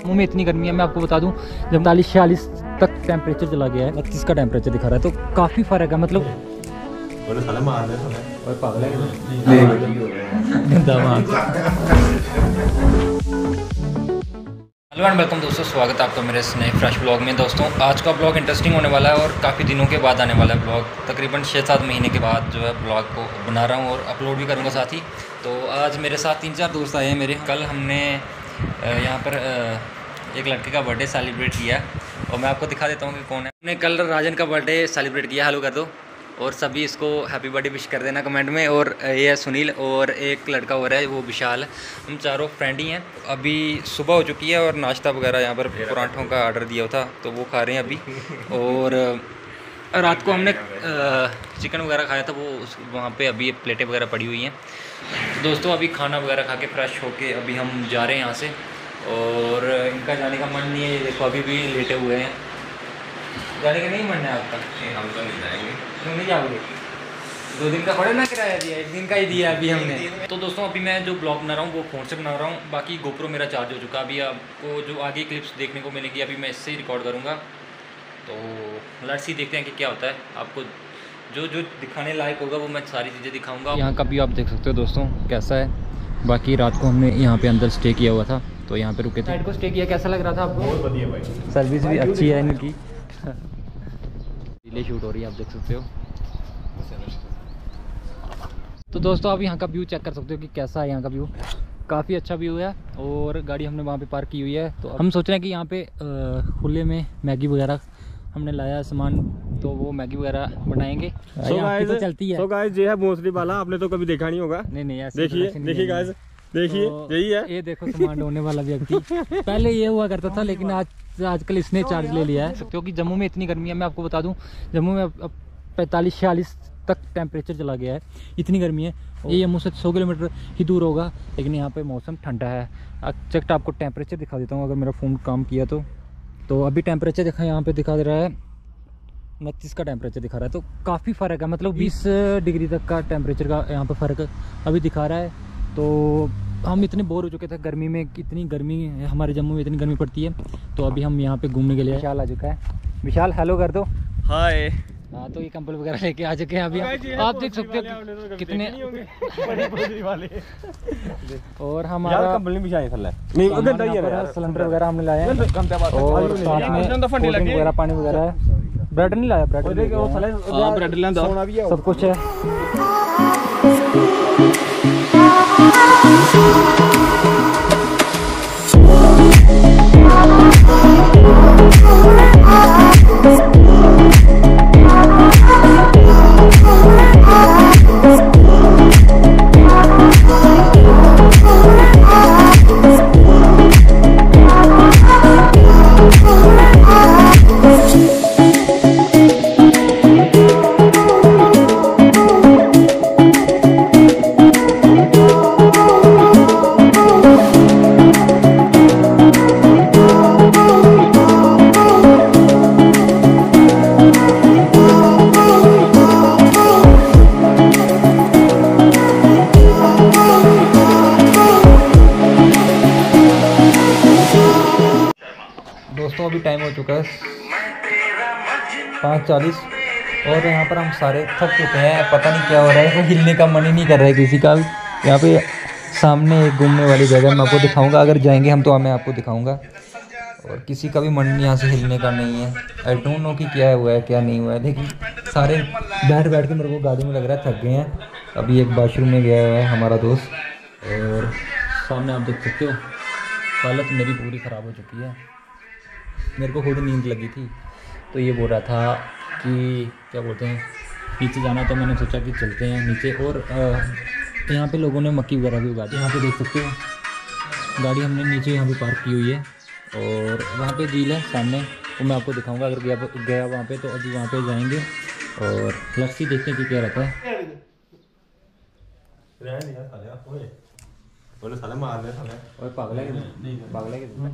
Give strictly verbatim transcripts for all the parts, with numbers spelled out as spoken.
जम्मू में इतनी गर्मी है, मैं आपको बता दूं उनतालीस छियालीस तक टेम्परेचर चला गया है, बत्तीस का टेम्परेचर दिखा रहा है, तो काफ़ी फ़र्क है। मतलब पागल है हेलो एंड वेलकम दोस्तों, स्वागत है आपका मेरे इस नए फ्रेश ब्लॉग में। दोस्तों आज का ब्लॉग इंटरेस्टिंग होने वाला है और काफ़ी दिनों के बाद आने वाला है ब्लॉग। तकरीबन छः सात महीने के बाद जो है ब्लॉग को बना रहा हूँ और अपलोड भी करूँगा साथ ही। तो आज मेरे साथ तीन चार दोस्त आए हैं मेरे। कल हमने यहाँ पर एक लड़के का बर्थडे सेलिब्रेट किया और मैं आपको दिखा देता हूँ कि कौन है। हमने कल राजन का बर्थडे सेलिब्रेट किया, हेलो कर दो, और सभी इसको हैप्पी बर्थडे विश कर देना कमेंट में। और ये है सुनील और एक लड़का हो रहा है वो विशाल, हम चारों फ्रेंड ही हैं। अभी सुबह हो चुकी है और नाश्ता वगैरह यहाँ पर पराठों का ऑर्डर दिया था तो वो खा रहे हैं अभी। और रात को हमने चिकन वगैरह खाया था, वो वहाँ पे अभी प्लेटें वगैरह पड़ी हुई हैं। तो दोस्तों अभी खाना वगैरह खा के फ्रेश होके अभी हम जा रहे हैं यहाँ से। और इनका जाने का मन नहीं है, ये देखो अभी भी लेटे हुए हैं। जाने का नहीं मन है आपका? हम तो नहीं जाएंगे। क्यों नहीं जाओगे? दो दिन का थोड़ा ना किराया दिया, एक दिन का ही दिया अभी हमने। तो दोस्तों अभी मैं जो ब्लॉग बना रहा हूँ वो फ़ोन से बना रहा हूँ, बाकी गोप्रो मेरा चार्ज हो चुका। अभी आपको जो आगे क्लिप्स देखने को मिलेगी अभी मैं इससे ही रिकॉर्ड करूँगा। तो लेट्स सी, देखते हैं कि क्या होता है। आपको जो जो दिखाने लायक होगा वो मैं सारी चीज़ें दिखाऊँगा। यहाँ का व्यू आप देख सकते हो दोस्तों कैसा है। बाकी रात को हमने यहाँ पे अंदर स्टे किया हुआ था तो यहाँ पे रुके थे। रात को स्टे किया, कैसा लग रहा था आपको? बहुत बढ़िया भाई, सर्विस भी अच्छी है इनकी। रीलें शूट हो रही है, आप देख सकते हो। तो दोस्तों आप यहाँ का व्यू चेक कर सकते हो कि कैसा है यहाँ का व्यू। काफ़ी अच्छा व्यू है और गाड़ी हमने वहाँ पे पार्क की हुई है। तो हम सोच रहे हैं कि यहाँ पे खुले में मैगी वगैरह हमने लाया सामान, तो वो मैगी वगैरह बनाएंगे। so guys, तो चलती है। so guys, ये है भोसड़ी वाला, आपने तो कभी देखा नहीं होगा। नहीं नहीं, देखिए देखिए गाइस, देखिए यही है। ये देखो सामान ढोने वाला व्यक्ति। पहले ये हुआ करता था लेकिन आज आजकल इसने चार्ज ले लिया है, क्योंकि जम्मू में इतनी गर्मी है। मैं आपको बता दूं जम्मू में अब पैंतालीस छियालीस तक टेम्परेचर चला गया है, इतनी गर्मी है। ये जम्मू से सौ किलोमीटर ही दूर होगा लेकिन यहाँ पे मौसम ठंडा है। चेक आपको टेम्परेचर दिखा देता हूँ, अगर मेरा फ़ोन काम किया तो तो अभी टेम्परेचर देखा यहाँ पे दिखा दे रहा है उनतीस का टेम्परेचर दिखा रहा है। तो काफ़ी फ़र्क है, मतलब बीस डिग्री तक का टेम्परेचर का यहाँ पे फ़र्क अभी दिखा रहा है। तो हम इतने बोर हो चुके थे गर्मी में, कितनी गर्मी हमारे जम्मू में इतनी गर्मी पड़ती है। तो अभी हम यहाँ पे घूमने के लिए। विशाल आ चुका है, विशाल हेलो कर दो। हाय। हाँ तो ये कंबल वगैरह लेके आ चुके हैं अभी। आप, आप देख सकते हो कितने वाले। और हमारा कंबल नहीं बिछाए नहीं, सिलेंडर वगैरह हमने लाए हैं और साथ में कोल्ड ड्रिंक वगैरह पानी वगैरह है। ब्रेड नहीं लाया, ब्रेड ब्रेड सब कुछ है। दोस्तों अभी टाइम हो चुका है पाँच चालीस और यहाँ पर हम सारे थक चुके हैं। पता नहीं क्या हो रहा है, कोई हिलने का मन ही नहीं कर रहा है किसी का भी। यहाँ पे सामने एक घूमने वाली जगह मैं आपको दिखाऊंगा, अगर जाएंगे हम तो मैं आपको दिखाऊंगा। और किसी का भी मन यहाँ से हिलने का नहीं है। आई डोंट नो कि क्या हुआ है क्या नहीं हुआ है, लेकिन सारे बैठ बैठ के मेरे को गाड़ी में लग रहा है थक गए हैं। अभी एक बाथरूम में गया हुआ है हमारा दोस्त और सामने आप देख सकते हो हालत मेरी पूरी ख़राब हो चुकी है। मेरे को खुद नींद लगी थी तो ये बोल रहा था कि क्या बोलते हैं नीचे जाना, तो मैंने सोचा कि चलते हैं नीचे। और यहाँ पे लोगों ने मक्की वगैरह भी उगा दी। यहाँ पे देख सकते हो गाड़ी हमने नीचे यहाँ पे पार्क की हुई है और वहाँ पे झील है सामने, वो मैं आपको दिखाऊंगा अगर गया गया वहाँ पे। तो अभी वहाँ पे जाएंगे और लस्सी देखते हैं कि क्या रहता है। पागल है पागल है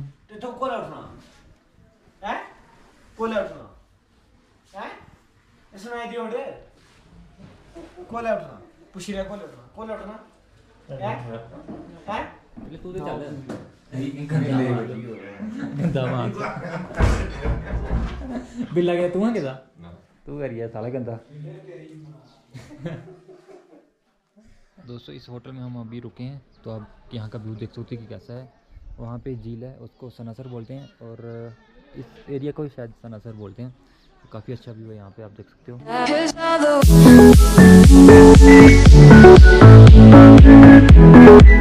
हैं कोले उठना हैं इसमें आई दी ओडे कोले उठना पुशी रे कोले उठना कोले उठना हैं हैं पहले तू तो चल नहीं कर ले गंदा वहाँ बिल्ला गया तू किदा तू करिए साला गंदा। दोस्तों इस होटल में हम अभी रुके हैं तो आप यहाँ का व्यू देख सकते हो कि कैसा है। वहाँ पे झील है, उसको सनासर बोलते हैं और इस एरिया को शायद सनासर बोलते हैं। तो काफ़ी अच्छा व्यू है यहाँ पे, आप देख सकते हो।